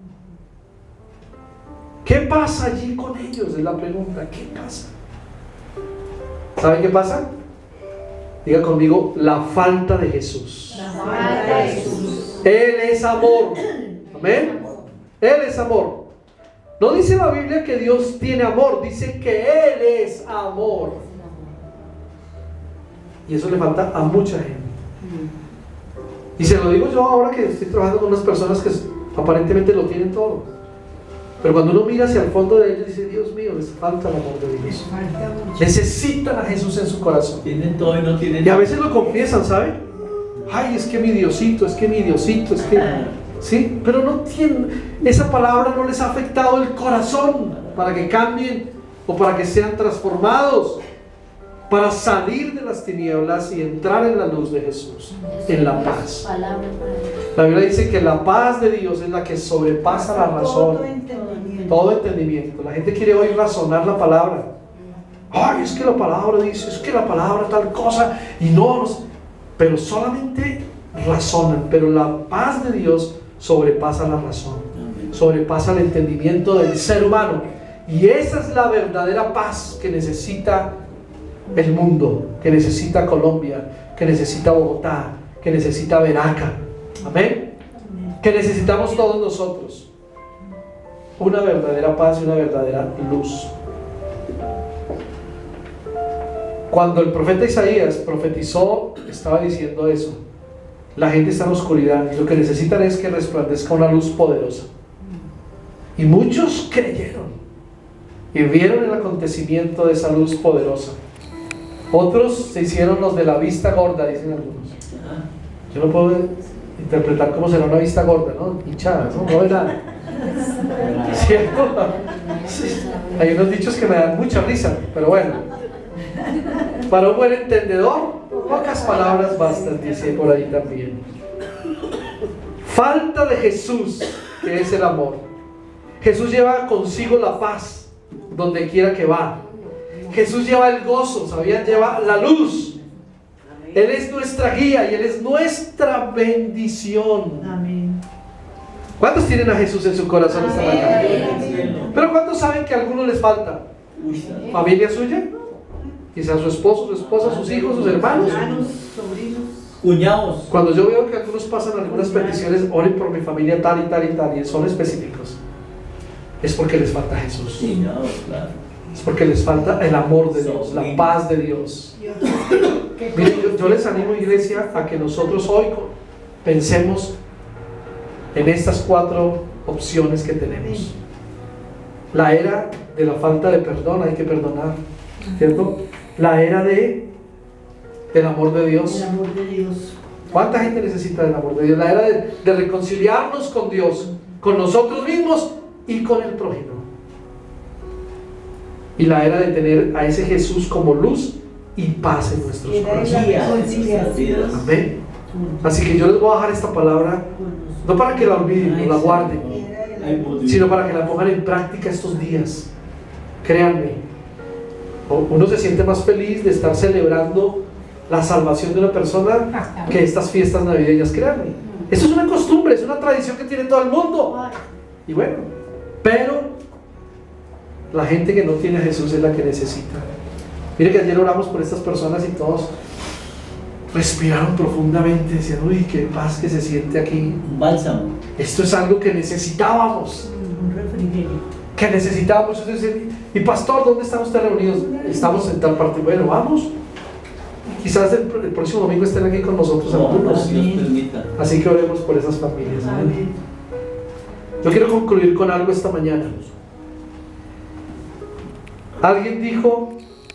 Speaker 1: ¿Qué pasa allí con ellos? Es la pregunta. ¿Qué pasa? ¿Saben qué pasa? Diga conmigo, la falta de Jesús.
Speaker 4: La falta de Jesús.
Speaker 1: Él es amor. Amén. Él es amor. No dice la Biblia que Dios tiene amor, dice que Él es amor. Y eso le falta a mucha gente. Y se lo digo yo ahora que estoy trabajando con unas personas que aparentemente lo tienen todo. Pero cuando uno mira hacia el fondo de ellos, dice, Dios mío, les falta el amor de Dios. Necesitan a Jesús en su corazón.
Speaker 2: Tienen todo y no tienen
Speaker 1: Y a veces lo confiesan, ¿saben? Ay, es que mi Diosito, es que mi Diosito, es que... ¿Sí? Pero no tienen... Esa palabra no les ha afectado el corazón para que cambien o para que sean transformados, para salir de las tinieblas y entrar en la luz de Jesús, en la paz. La Biblia dice que la paz de Dios es la que sobrepasa la razón, todo entendimiento. La gente quiere hoy razonar la palabra. Ay, es que la palabra dice, es que la palabra tal cosa, y no, pero solamente razonan. Pero la paz de Dios sobrepasa la razón, sobrepasa el entendimiento del ser humano, y esa es la verdadera paz que necesita el mundo, que necesita Colombia, que necesita Bogotá, que necesita Veraca. Amén. Que necesitamos todos nosotros. Una verdadera paz y una verdadera luz. Cuando el profeta Isaías profetizó, estaba diciendo eso. La gente está en oscuridad y lo que necesitan es que resplandezca una luz poderosa. Y muchos creyeron y vieron el acontecimiento de esa luz poderosa. Otros se hicieron los de la vista gorda, dicen algunos. Yo no puedo interpretar cómo será una vista gorda, ¿no? Hinchada, no ve nada. ¿Cierto? Sí. Hay unos dichos que me dan mucha risa, pero bueno. Para un buen entendedor, pocas palabras bastan, dice por ahí también. Falta de Jesús, que es el amor. Jesús lleva consigo la paz donde quiera que va. Jesús lleva el gozo, ¿sabían? Lleva la luz. Él es nuestra guía y Él es nuestra bendición.
Speaker 4: Amén.
Speaker 1: ¿Cuántos tienen a Jesús en su corazón esta mañana?
Speaker 2: Amén.
Speaker 1: Pero ¿cuántos saben que a algunos les falta? ¿Familia suya? Quizás su esposo, su esposa, sus hijos, sus hermanos.
Speaker 4: Hermanos, sobrinos.
Speaker 2: Cuñados.
Speaker 1: Cuando yo veo que algunos pasan algunas peticiones, oren por mi familia tal y tal y tal, y son específicos, es porque les falta Jesús.
Speaker 2: Cuñados, claro.
Speaker 1: Es porque les falta el amor de Dios, la paz de Dios. Miren, yo les animo, iglesia, a que nosotros hoy pensemos en estas 4 opciones que tenemos. La era de la falta de perdón, hay que perdonar, ¿cierto? La era del amor de Dios.
Speaker 4: El amor de Dios.
Speaker 1: ¿Cuánta gente necesita del amor de Dios? La era de reconciliarnos con Dios, con nosotros mismos y con el prójimo. Y la era de tener a ese Jesús como luz y paz en nuestros
Speaker 4: Era
Speaker 1: corazones.
Speaker 4: la reconciliación.
Speaker 1: Amén. Así que yo les voy a dejar esta palabra, no para que la olviden o la guarden, sino para que la pongan en práctica estos días. Créanme, uno se siente más feliz de estar celebrando la salvación de una persona que estas fiestas navideñas. Créanme, eso es una costumbre, es una tradición que tiene todo el mundo. Y bueno, pero la gente que no tiene a Jesús es la que necesita. Mire que ayer oramos por estas personas y todos respiraron profundamente, decían, uy, qué paz que se siente aquí.
Speaker 2: Un bálsamo.
Speaker 1: Esto es algo que necesitábamos.
Speaker 4: Un refrigerio.
Speaker 1: Que necesitábamos. Y pastor, ¿dónde están ustedes reunidos? Estamos en tal parte. Bueno, vamos. Quizás el próximo domingo estén aquí con nosotros algunos.
Speaker 2: Dios permita.
Speaker 1: Así que oremos por esas familias. Amén.
Speaker 4: Amén.
Speaker 1: Yo quiero concluir con algo esta mañana. Alguien dijo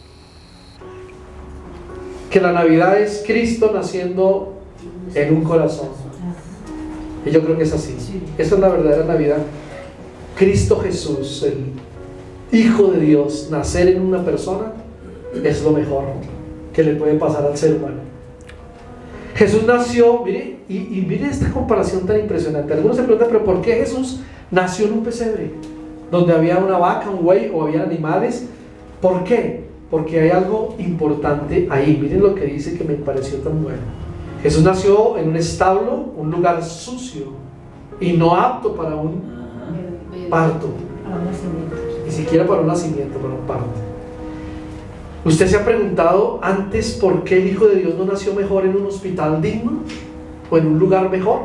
Speaker 1: que la Navidad es Cristo naciendo en un corazón. Y yo creo que es así. Esa es la verdadera Navidad. Cristo Jesús, el Hijo de Dios, nacer en una persona es lo mejor que le puede pasar al ser humano. Jesús nació, mire, y mire esta comparación tan impresionante. Algunos se preguntan, pero ¿por qué Jesús nació en un pesebre? Donde había una vaca, un buey o había animales. ¿Por qué? Porque hay algo importante ahí. Miren lo que dice que me pareció tan bueno. Jesús nació en un establo, un lugar sucio y no apto para un parto, ni siquiera para un nacimiento, para un parto. ¿Usted se ha preguntado antes por qué el Hijo de Dios no nació mejor en un hospital digno o en un lugar mejor?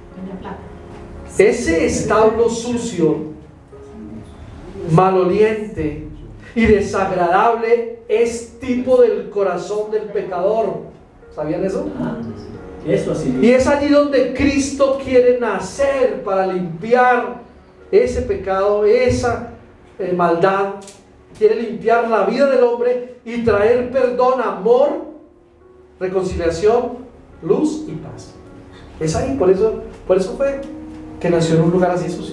Speaker 1: Ese establo sucio, maloliente y desagradable es tipo del corazón del pecador. ¿Sabían eso?
Speaker 2: Eso así.
Speaker 1: Y es allí donde Cristo quiere nacer para limpiar ese pecado, esa maldad. Quiere limpiar la vida del hombre y traer perdón, amor, reconciliación, luz y paz. Es ahí, por eso fue que nació en un lugar así sucio.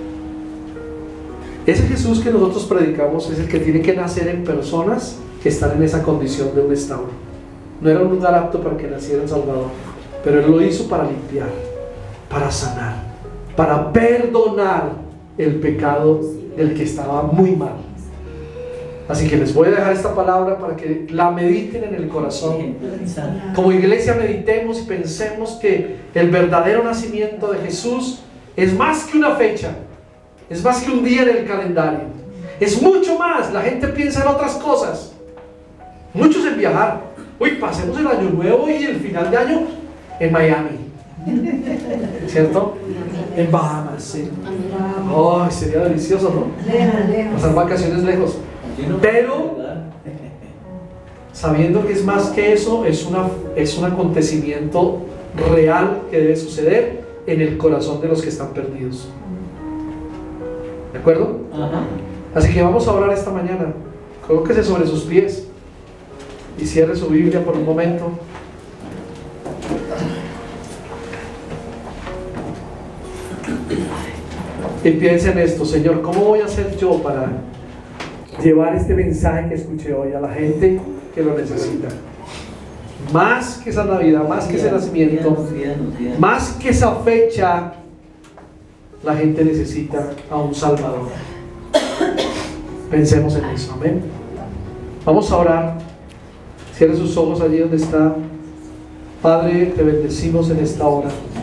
Speaker 1: Ese Jesús que nosotros predicamos es el que tiene que nacer en personas que están en esa condición de un establo. No era un lugar apto para que naciera en Salvador, pero Él lo hizo para limpiar, para sanar, para perdonar el pecado del que estaba muy mal. Así que les voy a dejar esta palabra para que la mediten en el corazón. Como iglesia meditemos y pensemos que el verdadero nacimiento de Jesús es más que una fecha, es más que un día en el calendario, es mucho más. La gente piensa en otras cosas, muchos en viajar. Uy, pasemos el año nuevo y el final de año en Miami, ¿cierto? En Bahamas, ¿sí? Oh, sería delicioso, ¿no? Pasar vacaciones lejos. Pero sabiendo que es más que eso, es un acontecimiento real que debe suceder en el corazón de los que están perdidos. ¿De acuerdo?
Speaker 2: Ajá.
Speaker 1: Así que vamos a orar esta mañana. Colóquese sobre sus pies y cierre su Biblia por un momento. Y piense en esto: Señor, ¿cómo voy a hacer yo para llevar este mensaje que escuché hoy a la gente que lo necesita? Más que esa Navidad, más que ese nacimiento, más que esa fecha, la gente necesita a un Salvador. Pensemos en eso, amén. Vamos a orar. Cierre sus ojos allí donde está. Padre, te bendecimos en esta hora.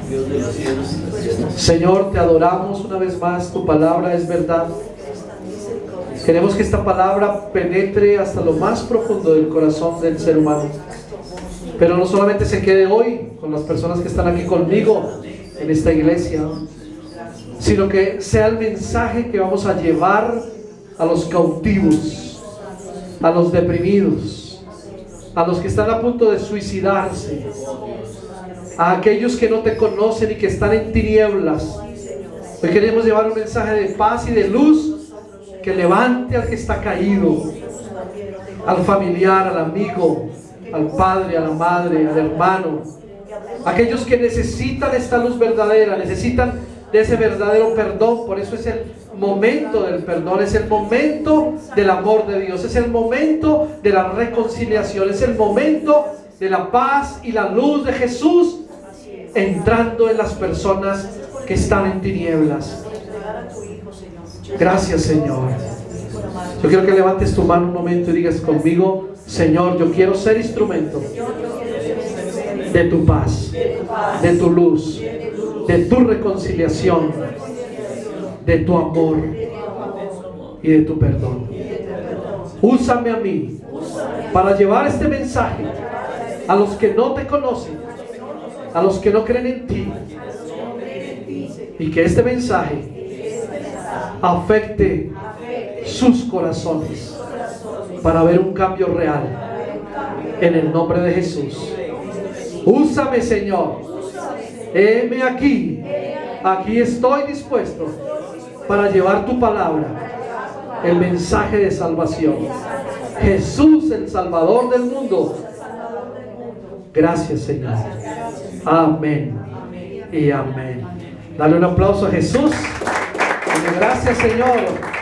Speaker 2: Dios de los cielos.
Speaker 1: Señor, te adoramos una vez más, tu palabra es verdad. Queremos que esta palabra penetre hasta lo más profundo del corazón del ser humano. Pero no solamente se quede hoy con las personas que están aquí conmigo en esta iglesia, sino que sea el mensaje que vamos a llevar a los cautivos, a los deprimidos, a los que están a punto de suicidarse, a aquellos que no te conocen y que están en tinieblas. Hoy queremos llevar un mensaje de paz y de luz que levante al que está caído, al familiar, al amigo, al padre, a la madre, al hermano, aquellos que necesitan esta luz verdadera, necesitan de ese verdadero perdón. Por eso es el momento del perdón, es el momento del amor de Dios, es el momento de la reconciliación, es el momento de la paz y la luz de Jesús entrando en las personas que están en tinieblas. Gracias, Señor. Yo quiero que levantes tu mano un momento y digas conmigo: Señor, yo quiero ser instrumento de tu paz, de tu luz, de tu reconciliación, de tu amor y de tu perdón. Úsame a mí para llevar este mensaje a los que no te conocen, a los que no creen en ti, y que este mensaje afecte sus corazones para ver un cambio real en el nombre de Jesús. Úsame, Señor. Heme aquí. Aquí estoy dispuesto para llevar tu palabra, el mensaje de salvación. Jesús, el Salvador del mundo. Gracias, Señor. Amén y amén. Dale un aplauso a Jesús. Dale gracias, Señor.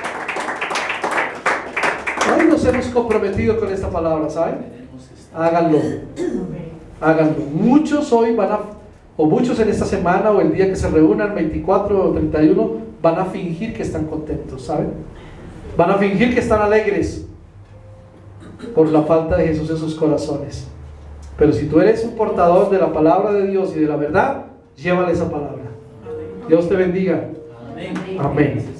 Speaker 1: Hoy nos hemos comprometido con esta palabra, ¿saben? Háganlo. Háganlo. Muchos hoy van a, o muchos en esta semana o el día que se reúnan, 24 o 31, van a fingir que están contentos, ¿saben? Van a fingir que están alegres por la falta de Jesús en sus corazones. Pero si tú eres un portador de la palabra de Dios y de la verdad, llévale esa palabra. Dios te bendiga. Amén.